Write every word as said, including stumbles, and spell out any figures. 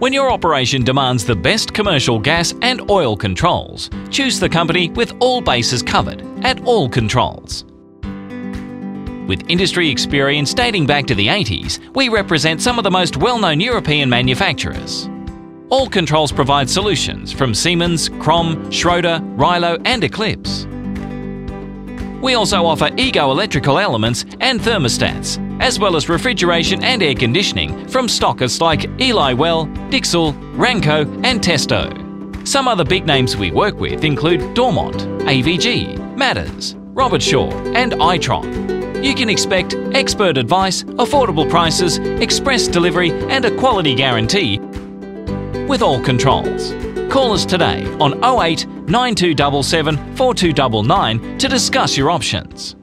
When your operation demands the best commercial gas and oil controls, choose the company with all bases covered at All Controls. With industry experience dating back to the eighties, we represent some of the most well-known European manufacturers. All Controls provide solutions from Siemens, Crom, Schroeder, Rilo and Eclipse. We also offer Ego electrical elements and thermostats, as well as refrigeration and air conditioning from stockists like Eli Well, Dixel, Ranco and Testo. Some other big names we work with include Dormont, A V G, Matters, Robert Shaw and Itron. You can expect expert advice, affordable prices, express delivery and a quality guarantee with All Controls. Call us today on oh eight nine two seven seven four two nine nine to discuss your options.